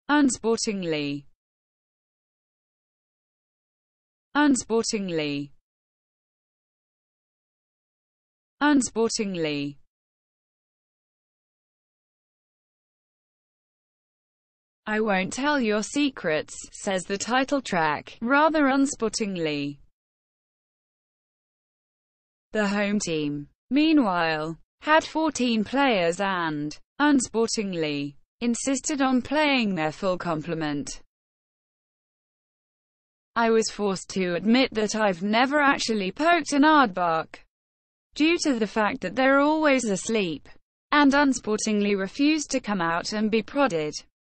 unsportingly, unsportingly, unsportingly. I won't tell your secrets, says the title track, rather unsportingly. The home team, meanwhile, had 14 players and, unsportingly, insisted on playing their full complement. I was forced to admit that I've never actually poked an aardvark, due to the fact that they're always asleep, and unsportingly refused to come out and be prodded.